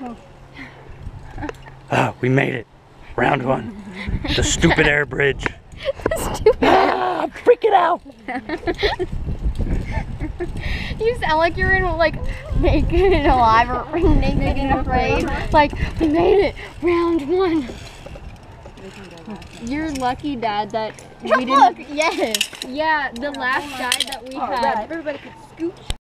Ah, we made it. Round one. The stupid air bridge. I'm freaking out. You sound like you're in like Naked and Alive or Naked and Afraid. Like, we made it. Round one. You're lucky, Dad, that we didn't. Look, yes. Yeah, the last guy that we had. Everybody could scooch.